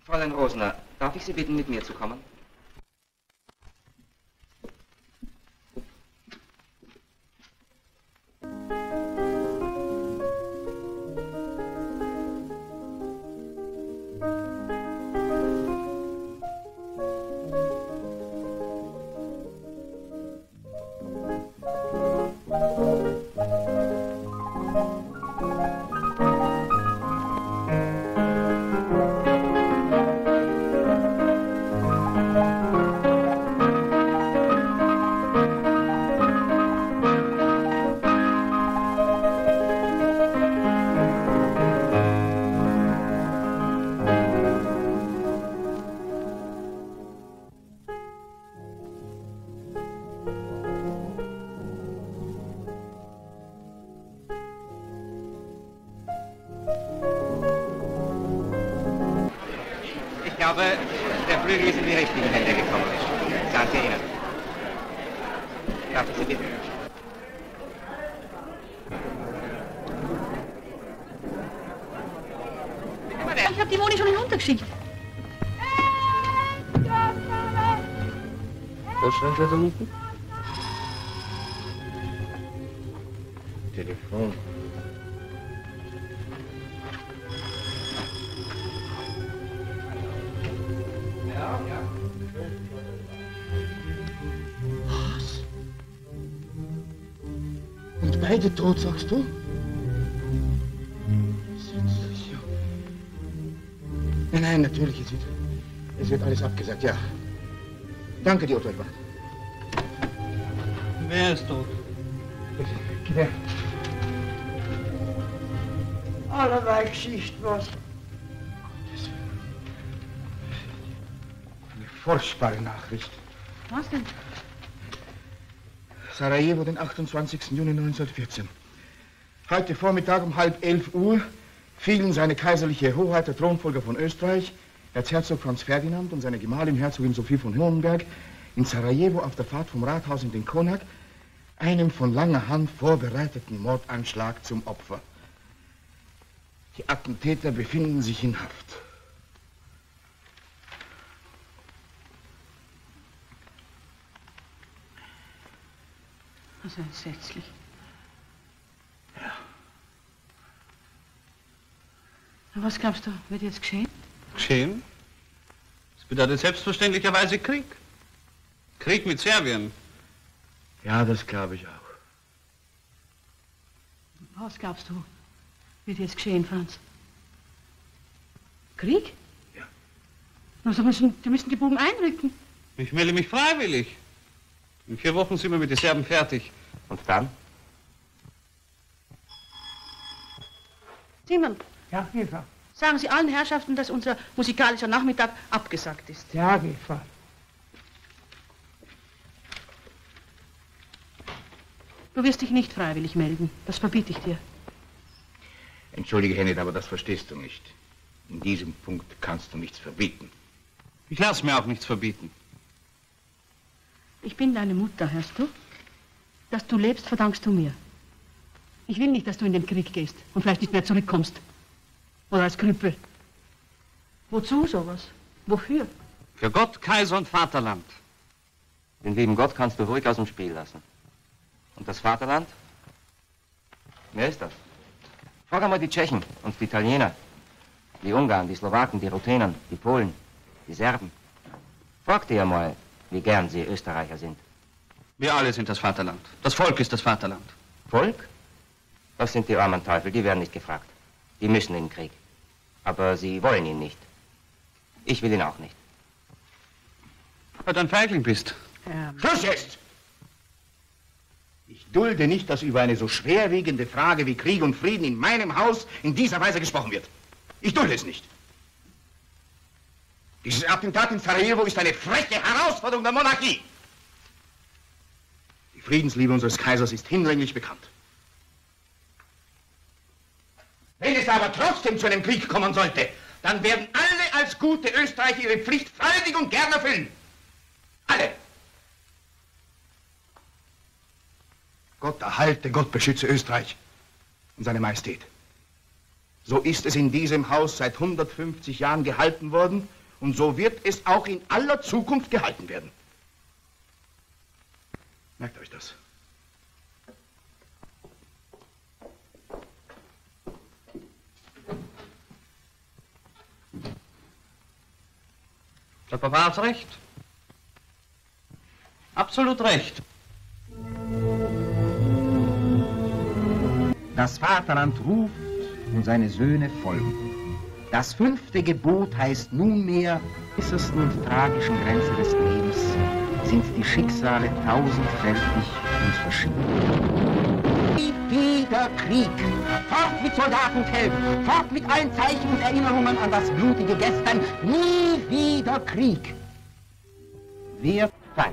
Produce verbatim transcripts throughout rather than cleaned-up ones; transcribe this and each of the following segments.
Fräulein Rosner, darf ich Sie bitten, mit mir zu kommen? Ich glaube, der Flügel ist in die richtigen Hände gekommen. Danke Ihnen. Darf ich Sie bitten? Ich habe die Moni schon hinuntergeschickt. Was stand da unten? Telefon. Was? Und beide tot, sagst du? Nein, nein, natürlich, es wird, es wird alles abgesagt, ja. Danke, die Otto. Wer ist tot? Bitte. Allerlei Geschichte, was? Eine furchtbare Nachricht. Was denn? Sarajevo, den achtundzwanzigsten Juni neunzehnhundertvierzehn. Heute Vormittag um halb elf Uhr fielen seine kaiserliche Hoheit, der Thronfolger von Österreich, Erzherzog Franz Ferdinand und seine Gemahlin Herzogin Sophie von Hohenberg in Sarajevo auf der Fahrt vom Rathaus in den Konak einem von langer Hand vorbereiteten Mordanschlag zum Opfer. Die Attentäter befinden sich in Haft. Also entsetzlich. Ja. Was glaubst du, wird jetzt geschehen? Geschehen? Das bedeutet selbstverständlicherweise Krieg. Krieg mit Serbien. Ja, das glaube ich auch. Was glaubst du, wird jetzt geschehen, Franz? Krieg? Ja. Also müssen, die müssen die Buben einrücken. Ich melde mich freiwillig. In vier Wochen sind wir mit den Serben fertig. Und dann? Simon, Ja, Eva. sagen Sie allen Herrschaften, dass unser musikalischer Nachmittag abgesagt ist. Ja, Eva. Du wirst dich nicht freiwillig melden. Das verbiete ich dir. Entschuldige, Hennet, aber das verstehst du nicht. In diesem Punkt kannst du nichts verbieten. Ich lasse mir auch nichts verbieten. Ich bin deine Mutter, hörst du? Dass du lebst, verdankst du mir. Ich will nicht, dass du in den Krieg gehst und vielleicht nicht mehr zurückkommst. Oder als Krüppel. Wozu sowas? Wofür? Für Gott, Kaiser und Vaterland. Den lieben Gott kannst du ruhig aus dem Spiel lassen. Und das Vaterland? Wer ist das? Frag einmal die Tschechen und die Italiener, die Ungarn, die Slowaken, die Ruthenen, die Polen, die Serben. Frag die einmal, wie gern sie Österreicher sind. Wir alle sind das Vaterland. Das Volk ist das Vaterland. Volk? Das sind die armen Teufel, die werden nicht gefragt. Die müssen in den Krieg. Aber sie wollen ihn nicht. Ich will ihn auch nicht. Weil du ein Feigling bist. Ähm. Schluss jetzt! Ich dulde nicht, dass über eine so schwerwiegende Frage wie Krieg und Frieden in meinem Haus in dieser Weise gesprochen wird. Ich dulde es nicht. Dieses Attentat in Sarajevo ist eine freche Herausforderung der Monarchie. Die Friedensliebe unseres Kaisers ist hinlänglich bekannt. Wenn es aber trotzdem zu einem Krieg kommen sollte, dann werden alle als gute Österreicher ihre Pflicht freudig und gern erfüllen. Alle. Gott erhalte, Gott beschütze Österreich und seine Majestät. So ist es in diesem Haus seit hundertfünfzig Jahren gehalten worden Und so wird es auch in aller Zukunft gehalten werden. Merkt euch das. Der Papa hat recht. Absolut recht. Das Vaterland ruft und seine Söhne folgen. Das fünfte Gebot heißt nunmehr, äußersten und tragischen Grenze des Lebens sind die Schicksale tausendfältig und verschieden. Nie wieder Krieg. Fort mit Soldaten und Helden. Fort mit allen Zeichen und Erinnerungen an das blutige Gestern. Nie wieder Krieg. Wir pfeifen.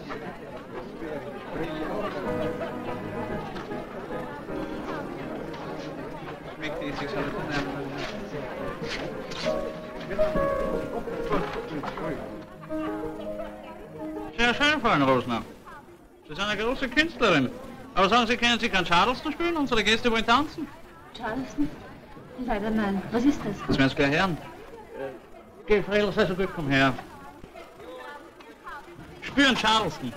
Sehr schön, Frau Rosner. Sie sind eine große Künstlerin. Aber sagen Sie, können Sie kein Charleston spielen? Unsere Gäste wollen tanzen. Charleston? Leider nein. Was ist das? Das werden Sie gleich hören. Geh, Fredel, sei so gut, komm her. Spüren Charleston.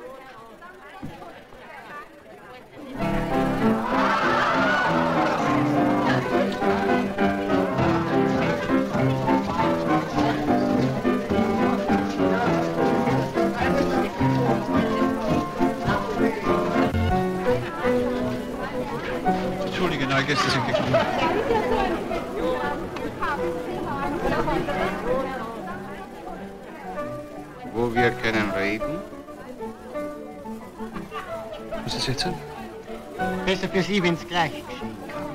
Entschuldige, neue Gäste sind gekommen. Wo wir können reden? Was ist jetzt? Besser für Sie, wenn es gleich geschehen kann.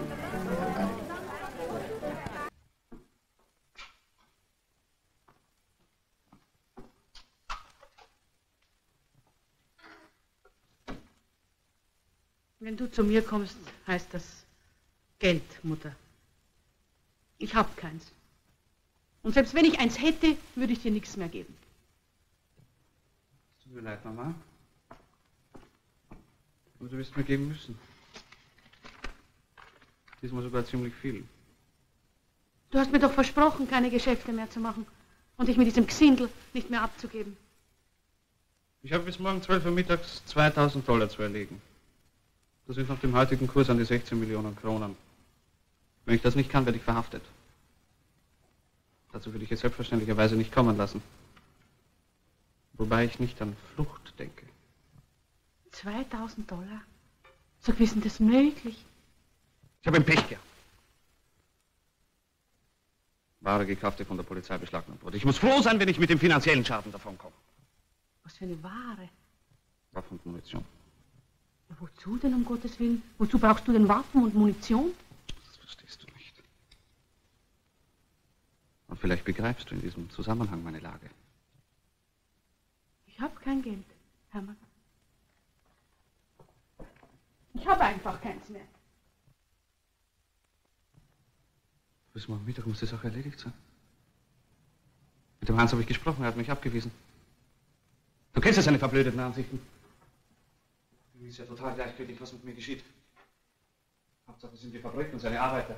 Wenn du zu mir kommst, heißt das Geld, Mutter. Ich hab keins. Und selbst wenn ich eins hätte, würde ich dir nichts mehr geben. Tut mir leid, Mama. Aber du wirst mir geben müssen. Diesmal sogar ziemlich viel. Du hast mir doch versprochen, keine Geschäfte mehr zu machen und dich mit diesem Gesindel nicht mehr abzugeben. Ich habe bis morgen zwölf Uhr mittags zweitausend Dollar zu erlegen. Das sind nach dem heutigen Kurs an die sechzehn Millionen Kronen. Wenn ich das nicht kann, werde ich verhaftet. Dazu würde ich es selbstverständlicherweise nicht kommen lassen. Wobei ich nicht an Flucht denke. zweitausend Dollar? So wie ist denn das möglich? Ich habe ein Pech gehabt. Ware gekauft, die von der Polizei beschlagnahmt wurde. Ich muss froh sein, wenn ich mit dem finanziellen Schaden davonkomme. Was für eine Ware? Waffen und Munition. Ja, wozu denn, um Gottes Willen? Wozu brauchst du denn Waffen und Munition? Das verstehst du nicht. Und vielleicht begreifst du in diesem Zusammenhang meine Lage. Ich habe kein Geld, Hermann. Ich habe einfach keins mehr. Bis morgen Mittag muss die Sache erledigt sein. Mit dem Hans habe ich gesprochen, er hat mich abgewiesen. Du kennst ja seine verblödeten Ansichten. Ihm ist ja total gleichgültig, was mit mir geschieht. Hauptsache sind die Fabriken und seine Arbeiter.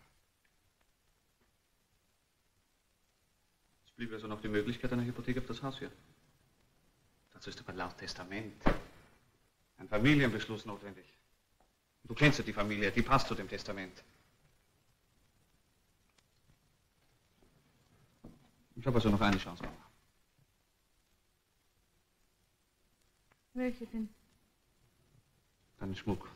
Es blieb also noch die Möglichkeit einer Hypothek auf das Haus hier. Dazu ist aber laut Testament ein Familienbeschluss notwendig. Und du kennst ja die Familie, die passt zu dem Testament. Ich habe also noch eine Chance, Mama. Welche denn? Deinen Schmuck.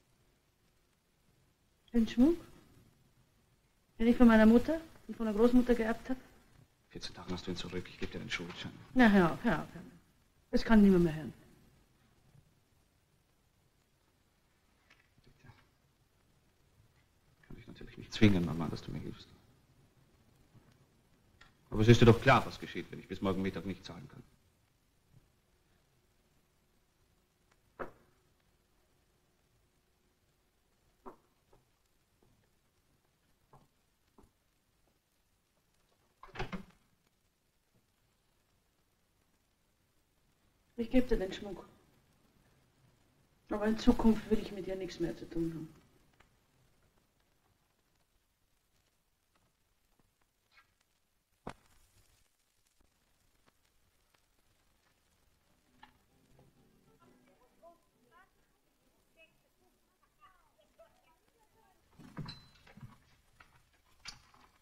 Den Schmuck? Den ich von meiner Mutter und von der Großmutter geerbt habe? vierzehn Tage hast du ihn zurück. Ich gebe dir den Schuldschein. Na, hör auf, hör auf, hör auf. Das kann niemand mehr hören. Bitte. Kann ich natürlich nicht zwingen, Mama, dass du mir hilfst. Aber es ist dir doch klar, was geschieht, wenn ich bis morgen Mittag nicht zahlen kann. Ich gebe dir den Schmuck. Aber in Zukunft will ich mit dir nichts mehr zu tun haben.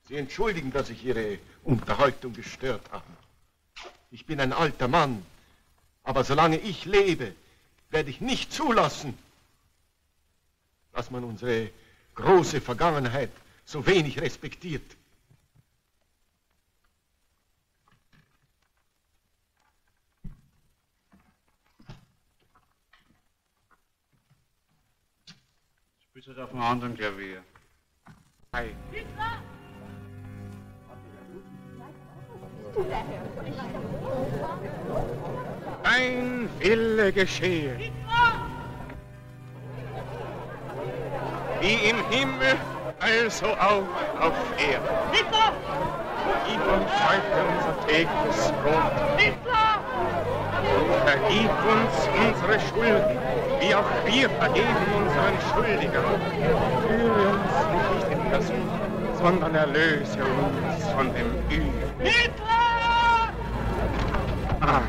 Sie entschuldigen, dass ich Ihre Unterhaltung gestört habe. Ich bin ein alter Mann, aber solange ich lebe, werde ich nicht zulassen, dass man unsere große Vergangenheit so wenig respektiert. Spielst du auf einem anderen Klavier? Hi. Dein Wille geschehe. Wie im Himmel, also auch auf Erden. Gib uns heute unser tägliches Brot. Und vergib uns unsere Schulden, wie auch wir vergeben unseren Schuldigern. Führe uns nicht in Versuchung, sondern erlöse uns von dem Übel. Hitler! Ah.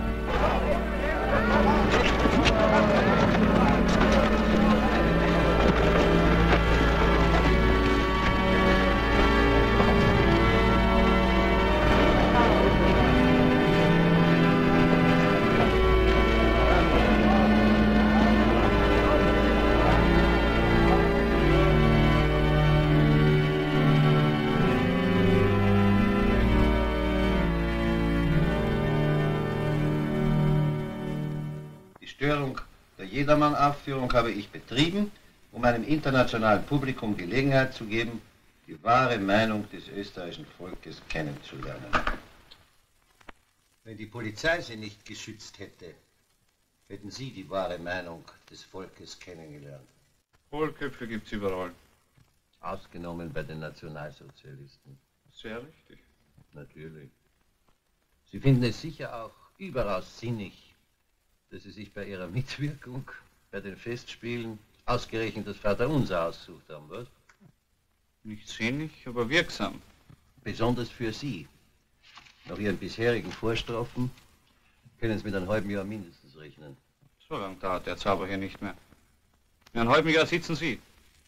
Jedermann-Aufführung habe ich betrieben, um einem internationalen Publikum Gelegenheit zu geben, die wahre Meinung des österreichischen Volkes kennenzulernen. Wenn die Polizei sie nicht geschützt hätte, hätten Sie die wahre Meinung des Volkes kennengelernt. Hohlköpfe gibt's überall. Ausgenommen bei den Nationalsozialisten. Sehr richtig. Natürlich. Sie finden es sicher auch überaus sinnig, dass Sie sich bei Ihrer Mitwirkung bei den Festspielen ausgerechnet das Vaterunser ausgesucht haben, was? Nicht sinnig, aber wirksam. Besonders für Sie. Nach Ihren bisherigen Vorstrafen können Sie mit einem halben Jahr mindestens rechnen. So lange dauert der Zauber hier nicht mehr. In einem halben Jahr sitzen Sie.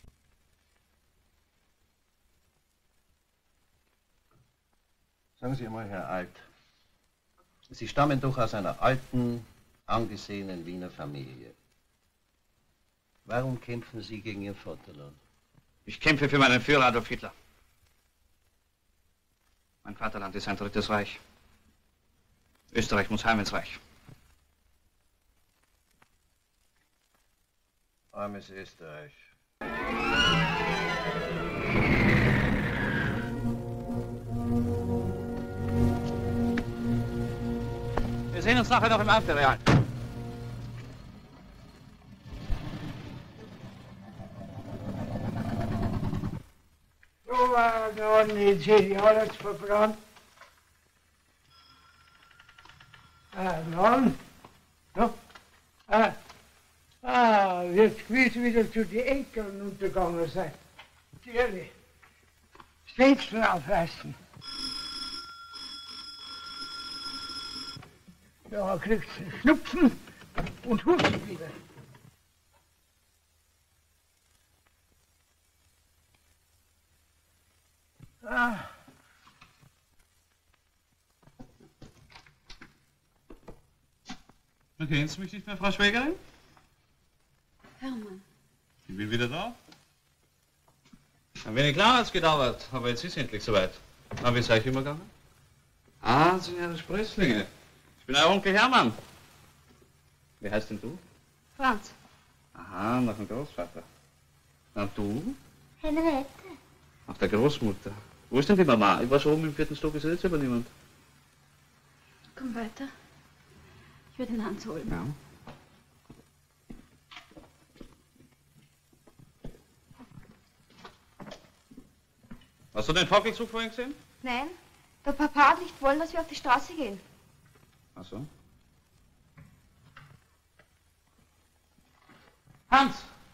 Sagen Sie einmal, Herr Alt, Sie stammen doch aus einer alten, angesehenen Wiener Familie. Warum kämpfen Sie gegen Ihr Vaterland? Ich kämpfe für meinen Führer Adolf Hitler. Mein Vaterland ist ein drittes Reich. Österreich muss heim ins Reich. Armes Österreich. Wir sehen uns nachher noch im Amtsreal. So war gerade nicht alles verbrannt. Ah, dann. Ja. Ah. Ah, jetzt gewiss wieder zu den Enkeln untergegangen sein. Natürlich. Das Fenster aufreißen. Ja, kriegst du Schnupfen und hust wieder. Ah. Kennen Sie mich nicht mehr, Frau Schwägerin? Hermann. Ich bin wieder da. Ein wenig lang hat es gedauert, aber jetzt ist es endlich soweit. Na, wie seid ihr immer gegangen? Ah, Sie sind ja Sprösslinge. Ich bin euer Onkel Hermann. Wie heißt denn du? Franz. Aha, nach dem Großvater. Na, du? Henriette. Nach der Großmutter. Wo ist denn die Mama? Ich war schon oben im vierten Stock, ist jetzt aber niemand. Komm weiter. Ich werde den Hans holen. Ja. Hast du den Fackelzug vorhin gesehen? Nein, der Papa hat nicht wollen, dass wir auf die Straße gehen. Ach so. Hans!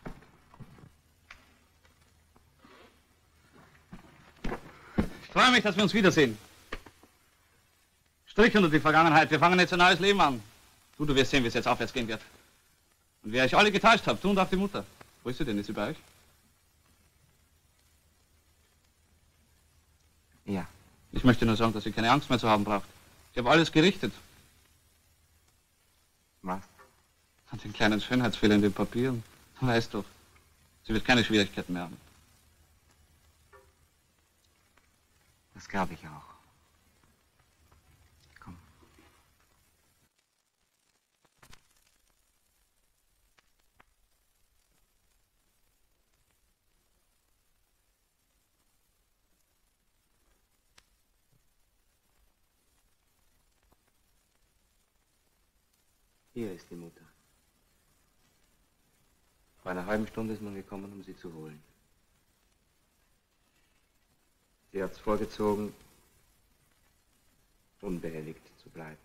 Ich freue mich, dass wir uns wiedersehen. Strich unter die Vergangenheit. Wir fangen jetzt ein neues Leben an. Du, du wirst sehen, wie es jetzt aufwärts gehen wird. Und wer euch alle getäuscht habt, du und auch die Mutter. Wo ist sie denn? Ist sie bei euch? Ja. Ich möchte nur sagen, dass sie keine Angst mehr zu haben braucht. Ich habe alles gerichtet. Was? An den kleinen Schönheitsfehler in den Papieren. Du weißt doch, sie wird keine Schwierigkeiten mehr haben. Das glaube ich auch. Komm. Hier ist die Mutter. Vor einer halben Stunde ist man gekommen, um sie zu holen. Sie hat es vorgezogen, unbehelligt zu bleiben.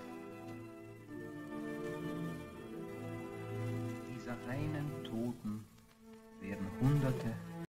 Dieser einen Toten